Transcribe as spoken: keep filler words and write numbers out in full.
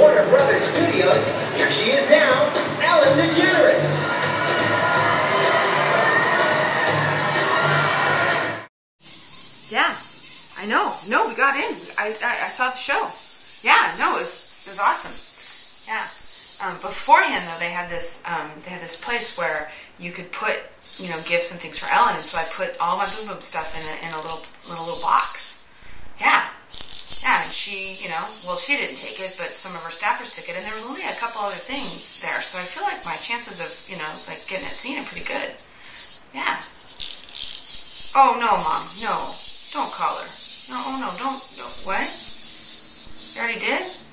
Warner Brothers Studios, here she is now, Ellen DeGeneres. Yeah, I know. No, we got in. I, I, I saw the show. Yeah, no, it was, it was awesome. Yeah. Um, beforehand, though, they had this um, they had this place where you could put, you know, gifts and things for Ellen, and so I put all my Boom Boom stuff in a, in a little little little box. Yeah. Yeah, and she, you know, well, she didn't take it, but some of her staffers took it, and there was only a couple other things there, so I feel like my chances of, you know, like getting it seen are pretty good. Yeah. Oh, no, Mom, no. Don't call her. No, oh, no, don't. No. What? You already did?